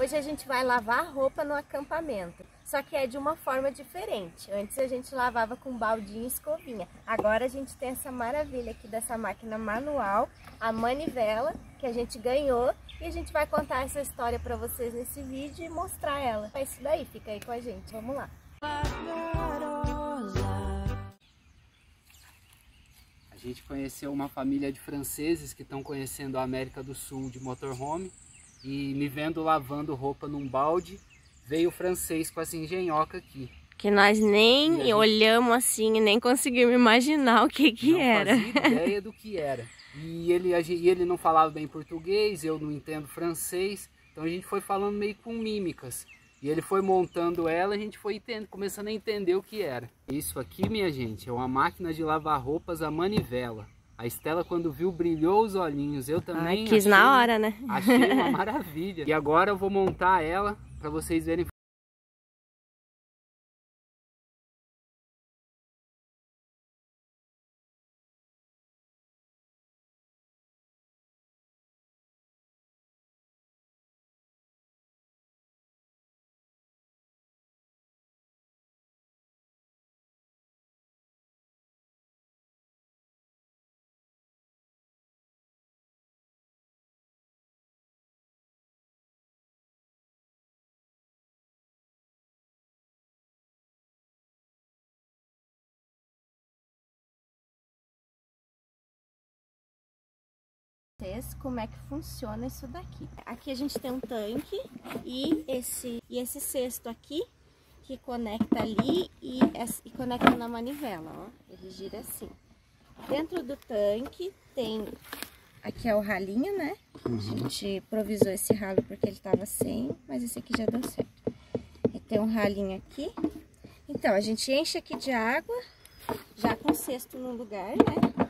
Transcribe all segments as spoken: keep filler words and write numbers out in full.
Hoje a gente vai lavar roupa no acampamento, só que é de uma forma diferente. Antes a gente lavava com baldinho e escovinha. Agora a gente tem essa maravilha aqui dessa máquina manual, a manivela, que a gente ganhou. E a gente vai contar essa história para vocês nesse vídeo e mostrar ela. É isso daí, fica aí com a gente, vamos lá. A gente conheceu uma família de franceses que estão conhecendo a América do Sul de motorhome. E me vendo lavando roupa num balde, veio o francês com essa engenhoca aqui. Que nós nem gente... olhamos assim e nem conseguimos imaginar o que que não era. Não fazia ideia do que era. E ele, e ele não falava bem português, eu não entendo francês. Então a gente foi falando meio com mímicas. E ele foi montando ela e a gente foi entendo, começando a entender o que era. Isso aqui, minha gente, é uma máquina de lavar roupas a manivela. A Estela, quando viu, brilhou os olhinhos. Eu também. Ai, quis achei, na hora, né? Achei uma maravilha. E agora eu vou montar ela para vocês verem. Como é que funciona isso daqui. Aqui a gente tem um tanque e esse, e esse cesto aqui que conecta ali e, e conecta na manivela, ó. Ele gira assim. Dentro do tanque tem, aqui é o ralinho, né? A gente improvisou esse ralo porque ele tava sem, mas esse aqui já deu certo. E tem um ralinho aqui. Então a gente enche aqui de água, já com o cesto no lugar, né?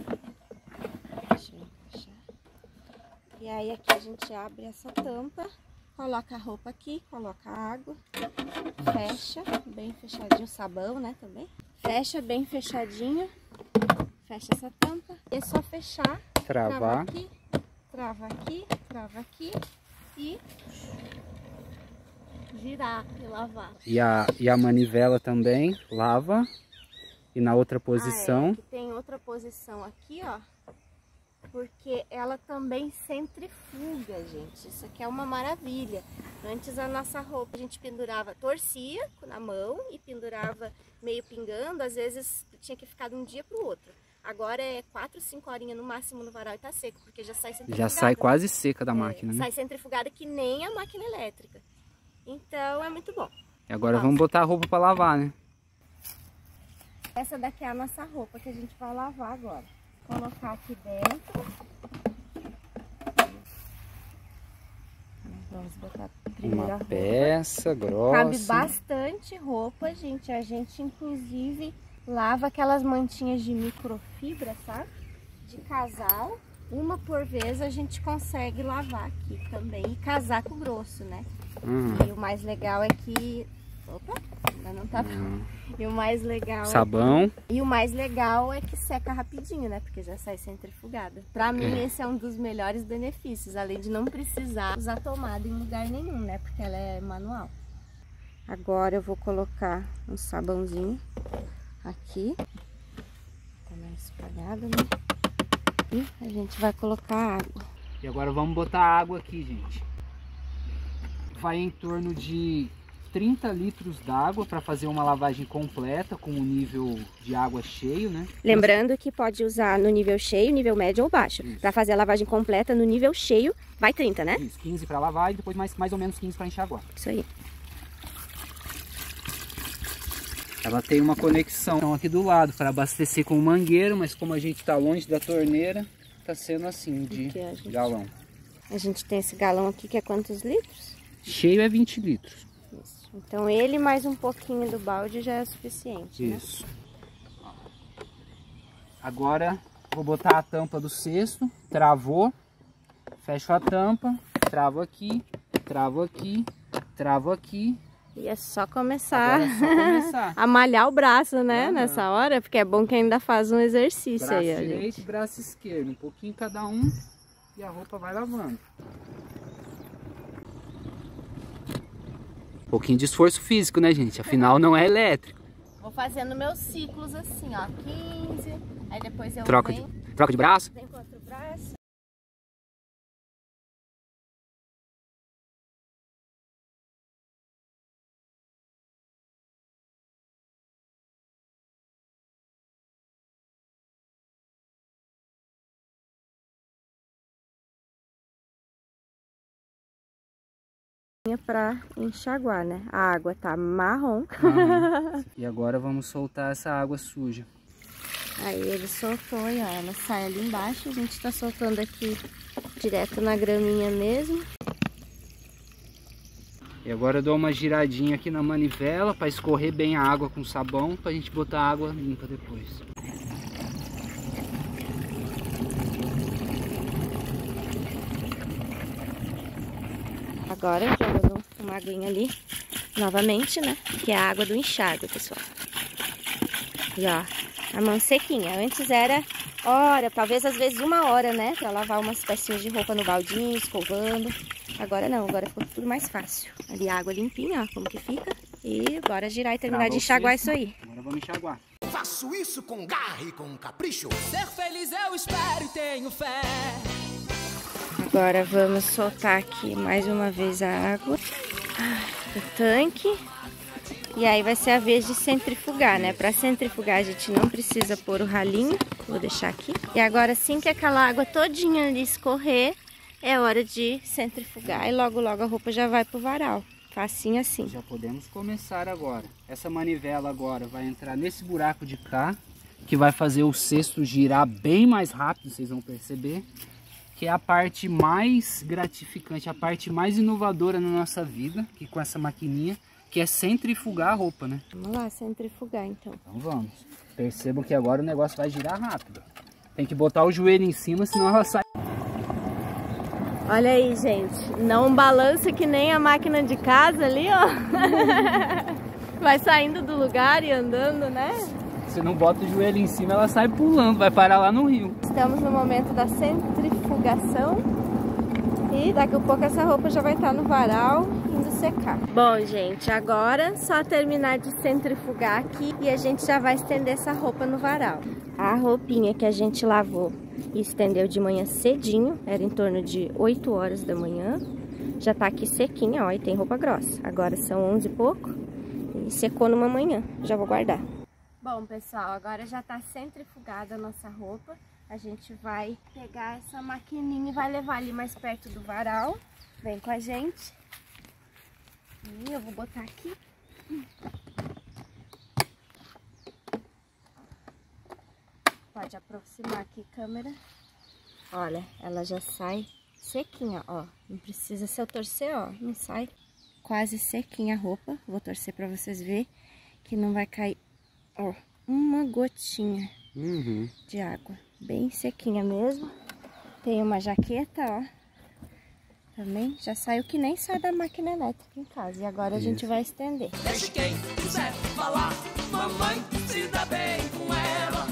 E aí aqui a gente abre essa tampa, coloca a roupa aqui, coloca a água, fecha bem fechadinho, sabão, né, também. Fecha bem fechadinho, fecha essa tampa. E é só fechar, travar, trava aqui, trava aqui, trava aqui e girar e lavar. E a, e a manivela também lava. E na outra posição... Ah, é, tem outra posição aqui, ó. Porque ela também centrifuga, gente. Isso aqui é uma maravilha. Antes a nossa roupa a gente pendurava, torcia na mão e pendurava meio pingando. Às vezes tinha que ficar de um dia para o outro. Agora é quatro, cinco horinhas no máximo no varal e tá seco, porque já sai centrifugada. Já sai quase seca da máquina, é, né? Sai centrifugada que nem a máquina elétrica. Então é muito bom. E agora Nossa. Vamos botar a roupa para lavar, né? Essa daqui é a nossa roupa que a gente vai lavar agora. Colocar aqui dentro. Vamos botar primeiro uma a roupa. Peça grossa. Cabe bastante roupa, gente. A gente inclusive lava aquelas mantinhas de microfibra, sabe? De casal. Uma por vez a gente consegue lavar aqui também. E casaco grosso, né? Hum. E o mais legal é que... Opa, ainda não tá bom. Hum. E o mais legal Sabão. É que... E o mais legal é que seca rapidinho, né? Porque já sai centrifugada. Pra mim, é. esse é um dos melhores benefícios. Além de não precisar usar tomada em lugar nenhum, né? Porque ela é manual. Agora eu vou colocar um sabãozinho aqui. Tá mais espalhado, né? E a gente vai colocar água. E agora vamos botar água aqui, gente. Vai em torno de trinta litros d'água para fazer uma lavagem completa com o nível de água cheio, né? Lembrando que pode usar no nível cheio, nível médio ou baixo. Para fazer a lavagem completa no nível cheio, vai trinta, né? Isso, quinze para lavar e depois mais, mais ou menos quinze para enxaguar. Isso aí. Ela tem uma conexão aqui do lado para abastecer com o mangueiro, mas como a gente está longe da torneira, tá sendo assim de a gente... galão. A gente tem esse galão aqui que é quantos litros? Cheio é vinte litros. Isso. Então ele mais um pouquinho do balde já é suficiente. Isso. Né? Agora vou botar a tampa do cesto, travou, fecho a tampa, travo aqui, travo aqui, travo aqui. E é só começar, é só começar. a malhar o braço, né, não, nessa não. hora, porque é bom que ainda faz um exercício braço aí, ó, direito gente. e braço esquerdo, um pouquinho cada um e a roupa vai lavando. pouquinho de esforço físico, né, gente? Afinal, não é elétrico. Vou fazendo meus ciclos assim, ó, quinze, aí depois eu troca venho, de troca de braço. venho com outro braço. Para enxaguar, né? A água tá marrom. Marrom. E agora vamos soltar essa água suja. Aí ele soltou e ó, ela sai ali embaixo. A gente tá soltando aqui direto na graminha mesmo. E agora eu dou uma giradinha aqui na manivela para escorrer bem a água com sabão, pra gente botar a água limpa depois. Agora jogando uma aguinha ali, novamente, né? Que é a água do enxágue, pessoal. E ó, a mão sequinha. Antes era hora, talvez às vezes uma hora, né? Pra lavar umas pecinhas de roupa no baldinho, escovando. Agora não, agora ficou tudo mais fácil. Ali a água limpinha, ó, como que fica. E bora girar e terminar de enxaguar isso aí. Agora vamos enxaguar. Faço isso com garra e com capricho. Ser feliz eu espero e tenho fé. Agora vamos soltar aqui mais uma vez a água do tanque. E aí vai ser a vez de centrifugar, né? Para centrifugar a gente não precisa pôr o ralinho. Vou deixar aqui. E agora assim que aquela água todinha ali escorrer, é hora de centrifugar. E logo logo a roupa já vai pro varal. Facinho assim. Já podemos começar agora. Essa manivela agora vai entrar nesse buraco de cá, que vai fazer o cesto girar bem mais rápido, vocês vão perceber. Que é a parte mais gratificante, a parte mais inovadora na nossa vida, que com essa maquininha, que é centrifugar a roupa, né? Vamos lá, centrifugar então. Então vamos. Percebam que agora o negócio vai girar rápido. Tem que botar o joelho em cima, senão ela sai. Olha aí, gente. Não balança que nem a máquina de casa ali, ó. Vai saindo do lugar e andando, né? Se não bota o joelho em cima, ela sai pulando, vai parar lá no rio. Estamos no momento da centrifugação e daqui a pouco essa roupa já vai estar no varal indo secar. Bom, gente, agora só terminar de centrifugar aqui e a gente já vai estender essa roupa no varal. A roupinha que a gente lavou e estendeu de manhã cedinho, era em torno de oito horas da manhã, já tá aqui sequinha, ó, e tem roupa grossa. Agora são onze e pouco e secou numa manhã, já vou guardar. Bom, pessoal, agora já tá centrifugada a nossa roupa. A gente vai pegar essa maquininha e vai levar ali mais perto do varal. Vem com a gente. E eu vou botar aqui. Pode aproximar aqui a câmera. Olha, ela já sai sequinha, ó. Não precisa se eu torcer, ó. Não sai quase sequinha a roupa. Vou torcer pra vocês verem que não vai cair... Ó, uma gotinha uhum. de água, bem sequinha mesmo. Tem uma jaqueta, ó, também já saiu que nem sai da máquina elétrica em casa. E agora Isso. a gente vai estender. Deixe quem quiser falar, mamãe se dá bem com ela.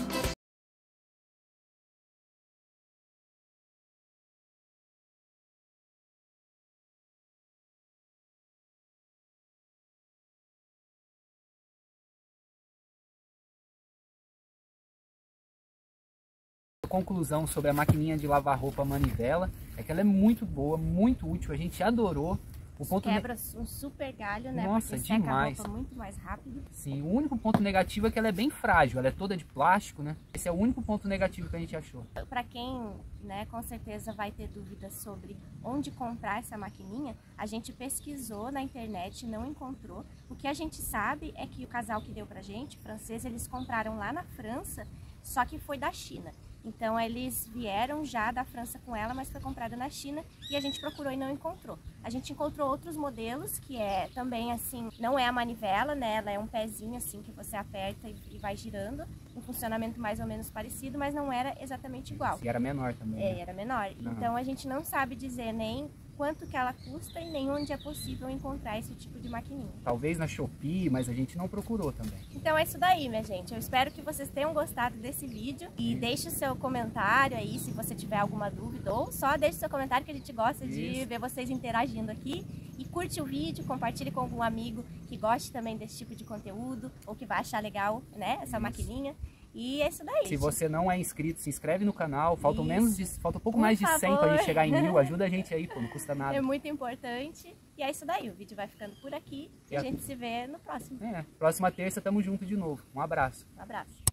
Conclusão sobre a maquininha de lavar roupa manivela é que ela é muito boa, muito útil, a gente adorou. O ponto Quebra um super galho, né? Nossa, porque demais. seca a roupa muito mais rápido. Sim, o único ponto negativo é que ela é bem frágil, ela é toda de plástico, né? Esse é o único ponto negativo que a gente achou. Para quem, né, com certeza vai ter dúvidas sobre onde comprar essa maquininha, a gente pesquisou na internet e não encontrou. O que a gente sabe é que o casal que deu pra gente, francês, eles compraram lá na França, só que foi da China. Então eles vieram já da França com ela, mas foi comprada na China e a gente procurou e não encontrou. A gente encontrou outros modelos que é também assim, não é a manivela, né? Ela é um pezinho assim que você aperta e vai girando, um funcionamento mais ou menos parecido, mas não era exatamente igual. E era menor também. É, né? era menor. Uhum. Então a gente não sabe dizer nem quanto que ela custa e nem onde é possível encontrar esse tipo de maquininha. Talvez na Shopee, mas a gente não procurou também. Então é isso daí, minha gente. Eu espero que vocês tenham gostado desse vídeo e deixe o seu comentário aí se você tiver alguma dúvida ou só deixe o seu comentário que a gente gosta isso. de ver vocês interagindo aqui. E curte o vídeo, compartilhe com algum amigo que goste também desse tipo de conteúdo, ou que vai achar legal, né, essa isso. maquininha. E é isso daí. Se você não é inscrito, se inscreve no canal. Faltam isso. menos de, falta um pouco Por mais de favor. cem pra gente chegar em mil. Ajuda a gente aí, pô, não custa nada. É muito importante. E é isso daí, o vídeo vai ficando por aqui e, e a gente se vê no próximo. É, próxima terça tamo junto de novo. Um abraço. Um abraço.